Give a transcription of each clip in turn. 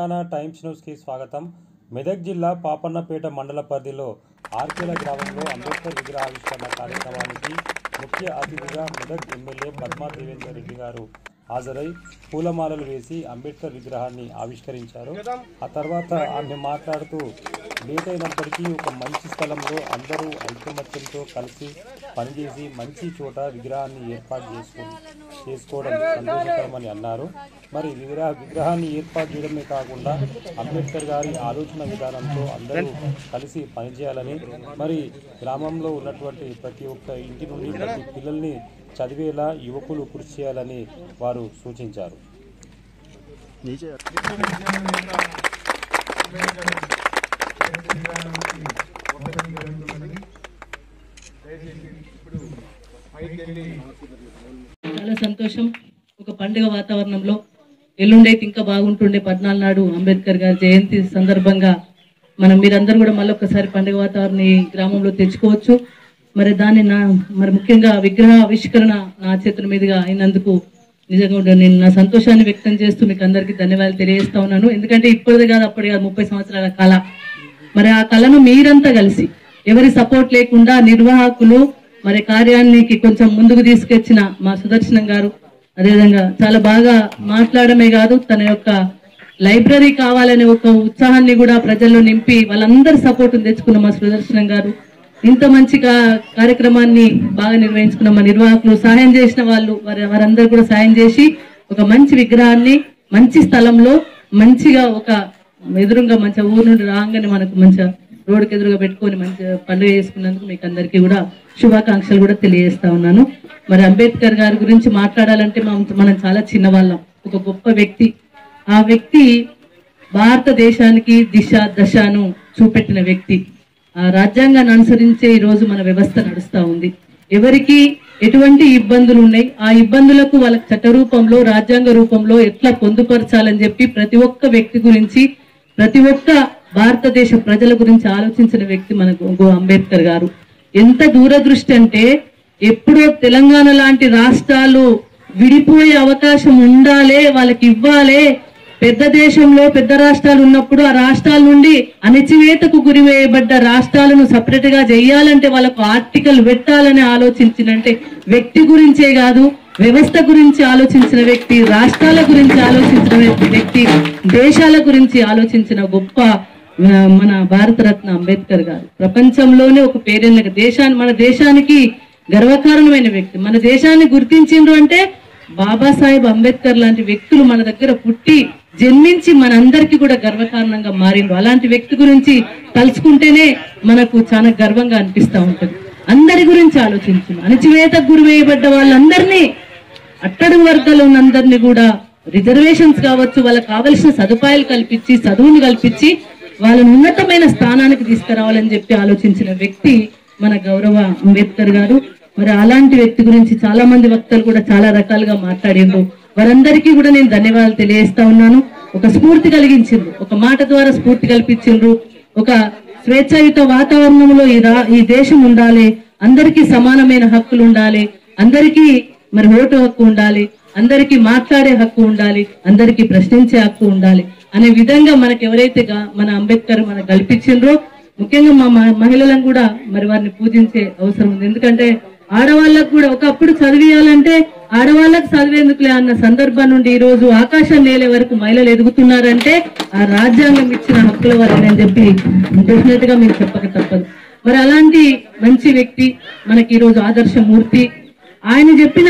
Telangana times న్యూస్కి స్వాగతం. మెదక్ జిల్లా పాపన్నపేట మండల పరిధిలో ఆర్కేల గ్రామంలో అంబేద్కర్ విగ్రహావిష్కరణ కార్యక్రమానికి ముఖ్య అతిథిగా మెదక్ ఎమ్మెల్యే పద్మా దేవేందర్ రెడ్డి గారు హాజరై పూలమాలలు వేసి అంబేద్కర్ విగ్రహాన్ని ఆవిష్కరించారు. ఆ తర్వాత ఆమె మాట్లాడుతూ లేట్ అయినప్పటికీ ఒక మంచి స్థలంలో అందరూ ఐకమత్యంతో కలిసి పనిచేసి మంచి చోట విగ్రహాన్ని ఏర్పాటు చేసుకోవడం సంతోషకరమని అన్నారు. మరి విగ్రహాన్ని ఏర్పాటు చేయడమే కాకుండా అంబేద్కర్ గారి ఆలోచన విధానంతో అందరూ కలిసి పనిచేయాలని, మరి గ్రామంలో ఉన్నటువంటి ప్రతి ఒక్క ఇంటి నుండి ప్రతి పిల్లల్ని చదివేలా యువకులు కృషి చేయాలని వారు సూచించారు. చాలా సంతోషం. ఒక పండుగ వాతావరణంలో ఎల్లుండైతే ఇంకా బాగుంటుండే. 14 నాడు అంబేద్కర్ గారి జయంతి సందర్భంగా మీరందరూ కూడా మళ్ళీ ఒకసారి పండుగ వాతావరణం ఈ గ్రామంలో తెచ్చుకోవచ్చు. మరి దాన్ని మరి ముఖ్యంగా విగ్రహ ఆవిష్కరణ నా చేతుల మీదుగా అయినందుకు నిజంగా నేను నా సంతోషాన్ని వ్యక్తం చేస్తూ మీకు అందరికీ ధన్యవాదాలు తెలియజేస్తా ఉన్నాను. ఎందుకంటే ఇప్పటిది కాదు, అప్పటి కాదు, 30 సంవత్సరాల కళ. మరి ఆ కళను మీరంతా కలిసి ఎవరి సపోర్ట్ లేకుండా నిర్వాహకులు మరి కార్యానికి కొంచెం ముందుకు తీసుకొచ్చిన మా సుదర్శనం గారు, అదేవిధంగా చాలా బాగా మాట్లాడమే కాదు, తన యొక్క లైబ్రరీ కావాలనే ఒక ఉత్సాహాన్ని కూడా ప్రజల్లో నింపి వాళ్ళందరి సపోర్ట్ తెచ్చుకున్న మా సుదర్శనం గారు, ఇంత మంచి కార్యక్రమాన్ని బాగా నిర్వహించుకున్న మా నిర్వాహకులు, సహాయం చేసిన వాళ్ళు వారందరూ కూడా సాయం చేసి ఒక మంచి విగ్రహాన్ని మంచి స్థలంలో మంచిగా ఒక ఎదురుగా మంచిగా ఊరు నుండి రాగానే మనకు మంచిగా రోడ్డుకి ఎదురుగా పెట్టుకొని మంచిగా పండుగ చేసుకున్నందుకు మీకు అందరికీ కూడా శుభాకాంక్షలు కూడా తెలియజేస్తా ఉన్నాను. మరి అంబేద్కర్ గారి గురించి మాట్లాడాలంటే మనం చాలా చిన్నవాళ్ళం. ఒక గొప్ప వ్యక్తి. ఆ వ్యక్తి భారతదేశానికి దిశ దశను చూపెట్టిన వ్యక్తి. ఆ రాజ్యాంగాన్ని అనుసరించే ఈ రోజు మన వ్యవస్థ నడుస్తా ఉంది. ఎవరికి ఎటువంటి ఇబ్బందులు ఉన్నాయి, ఆ ఇబ్బందులకు వాళ్ళకి చట్ట రూపంలో రాజ్యాంగ రూపంలో ఎట్లా పొందుపరచాలని చెప్పి ప్రతి ఒక్క వ్యక్తి గురించి, ప్రతి ఒక్క భారతదేశ ప్రజల గురించి ఆలోచించిన వ్యక్తి మనకు అంబేద్కర్ గారు. ఎంత దూరదృష్టి అంటే ఎప్పుడో తెలంగాణ లాంటి రాష్ట్రాలు విడిపోయే అవకాశం ఉండాలే, వాళ్ళకి ఇవ్వాలే, పెద్ద దేశంలో పెద్ద రాష్ట్రాలు ఉన్నప్పుడు ఆ రాష్ట్రాల నుండి అణచివేతకు గురి వేయబడ్డ రాష్ట్రాలను సపరేట్ గా చేయాలంటే వాళ్ళకు ఆర్టికల్ పెట్టాలని ఆలోచించినంటే వ్యక్తి గురించే కాదు, వ్యవస్థ గురించి ఆలోచించిన వ్యక్తి, రాష్ట్రాల గురించి ఆలోచించిన వ్యక్తి, దేశాల గురించి ఆలోచించిన గొప్ప మన భారతరత్న అంబేద్కర్ గారు. ప్రపంచంలోనే ఒక పేరెన్న మన దేశానికి గర్వకారణమైన వ్యక్తి. మన దేశాన్ని గుర్తించిండ్రు అంటే బాబాసాహెబ్ అంబేద్కర్ లాంటి వ్యక్తులు మన దగ్గర పుట్టి జన్మించి మనందరికీ కూడా గర్వకారణంగా మారిండ్రు. అలాంటి వ్యక్తి గురించి తలుచుకుంటేనే మనకు చాలా గర్వంగా అనిపిస్తూ ఉంటుంది. అందరి గురించి ఆలోచించు. అణచివేతకు గురి వేయబడ్డ వాళ్ళందరినీ, అట్టడుగు వర్గాల్లో ఉన్నందరినీ కూడా రిజర్వేషన్స్ కావచ్చు, వాళ్ళకి కావలసిన సదుపాయాలు కల్పించి, చదువును కల్పించి వాళ్ళని ఉన్నతమైన స్థానానికి తీసుకురావాలని చెప్పి ఆలోచించిన వ్యక్తి మన గౌరవ అంబేద్కర్ గారు. మరి అలాంటి వ్యక్తి గురించి చాలా మంది వక్తలు కూడా చాలా రకాలుగా మాట్లాడిండ్రు. వారందరికీ కూడా నేను ధన్యవాదాలు తెలియజేస్తా ఉన్నాను. ఒక స్ఫూర్తి కలిగించిండ్రు, ఒక మాట ద్వారా స్ఫూర్తి కల్పించిండ్రు. ఒక స్వేచ్ఛాయుత వాతావరణంలో ఈ దేశం ఉండాలి, అందరికీ సమానమైన హక్కులు ఉండాలి, అందరికీ మరి ఓటు హక్కు ఉండాలి, అందరికీ మాట్లాడే హక్కు ఉండాలి, అందరికీ ప్రశ్నించే హక్కు ఉండాలి అనే విధంగా మనకు ఎవరైతే మన అంబేద్కర్ మనకు కల్పించిండ్రో, ముఖ్యంగా మా మహిళలను కూడా మరి వారిని పూజించే అవసరం ఉంది. ఎందుకంటే ఆడవాళ్ళకు కూడా ఒకప్పుడు చదివియాలంటే ఆడవాళ్ళకు చదివేందుకులే అన్న సందర్భం నుండి ఈ రోజు ఆకాశం నేలే వరకు మహిళలు ఎదుగుతున్నారంటే ఆ రాజ్యాంగం ఇచ్చిన హక్కుల వల్లనే చెప్పి డెఫినెట్ గా మీరు చెప్పక తప్పదు. మరి అలాంటి మంచి వ్యక్తి మనకి ఈ రోజు ఆదర్శమూర్తి. ఆయన చెప్పిన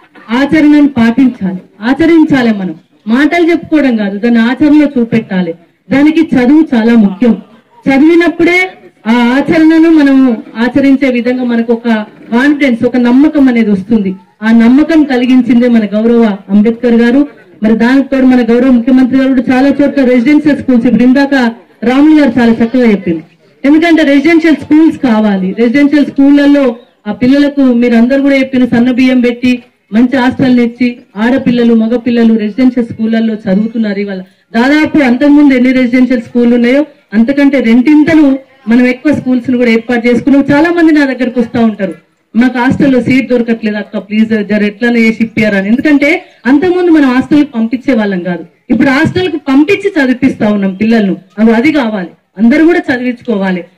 ఆచరణను ఆచరించాలి. మనం మాటలు చెప్పుకోవడం కాదు, దాన్ని ఆచరణలో చూపెట్టాలి. దానికి చదువు చాలా ముఖ్యం. చదివినప్పుడే ఆ ఆచరణను మనము ఆచరించే విధంగా మనకు ఒక కాన్ఫిడెన్స్, ఒక నమ్మకం అనేది వస్తుంది. ఆ నమ్మకం కలిగించిందే మన గౌరవ అంబేద్కర్ గారు. మరి దానితో మన గౌరవ ముఖ్యమంత్రి గారు కూడా చాలా చోట్ల రెసిడెన్షియల్ స్కూల్స్, ఇప్పుడు ఇందాక రాములు గారు చాలా చక్కగా చెప్పింది. ఎందుకంటే రెసిడెన్షియల్ స్కూల్స్ కావాలి. రెసిడెన్షియల్ స్కూళ్లలో ఆ పిల్లలకు మీరు అందరు కూడా చెప్పిన సన్న బియ్యం పెట్టి మంచి హాస్టల్ ఇచ్చి ఆడపిల్లలు మగపిల్లలు రెసిడెన్షియల్ స్కూళ్లలో చదువుతున్నారు. ఇవాళ దాదాపు అంతకుముందు ఎన్ని రెసిడెన్షియల్ స్కూల్ ఉన్నాయో అంతకంటే రెండింతలు మనం ఎక్కువ స్కూల్స్ కూడా ఏర్పాటు చేసుకున్నాం. చాలా మంది నా దగ్గరకు వస్తూ ఉంటారు, మాకు హాస్టల్లో సీట్ దొరకట్లేదు అక్క, ప్లీజ్ జర ఎట్లనే చేసి ఇప్పారని. ఎందుకంటే అంతకుముందు మనం హాస్టల్కి పంపించే వాళ్ళం కాదు. ఇప్పుడు హాస్టల్కు పంపించి చదివిపిస్తా ఉన్నాం పిల్లలను. అది కావాలి, అందరూ కూడా చదివించుకోవాలి.